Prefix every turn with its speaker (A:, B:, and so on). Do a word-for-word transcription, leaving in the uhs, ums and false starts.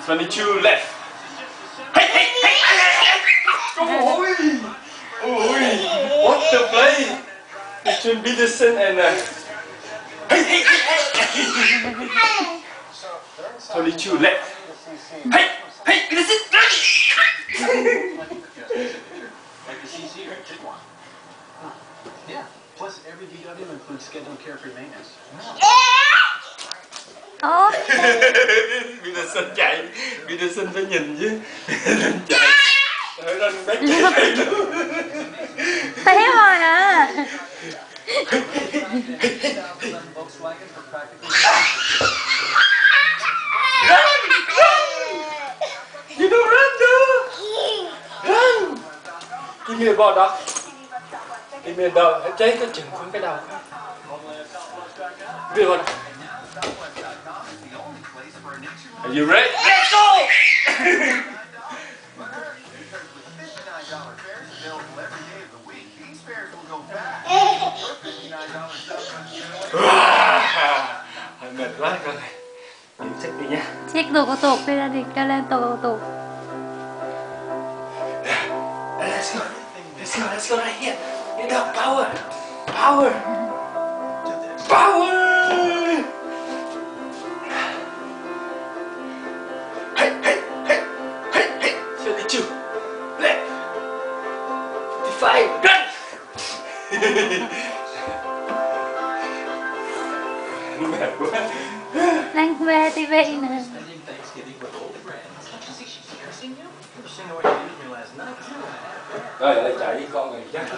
A: twenty-two left. Hey, hey, hey, hey. Ôi, ôi, what the play between Peterson and uh, hey, hey, hey, hey. twenty-two left. Hey, hey, Peterson.
B: Yeah. Plus, every D W includes scheduled carefree maintenance.
C: Ủa?
A: Peterson chạy, Peterson phải nhìn chứ. Peterson chạy. Trời ơi, bé chạy luôn.
C: Té rồi à.
A: You don't run though. Run. Give me a ball, dog. Give me a ball. Cháy cái chừng con cái đầu. Give me a ball. Are you ready? Let's go! Mệt quá con. Điểm check đi nha.
C: Check đồ có tục đi ra đi, cho lên đồ có tục.
A: Let's go. Let's go. Let's go right here. Get up, power. Power. Power. Hey, hey, hey, hey, hey. thirty-two. Left. fifty-five. Run. Mệt quá.
C: Đang về tivi nè.
A: Rồi lại chạy đi con này chắc.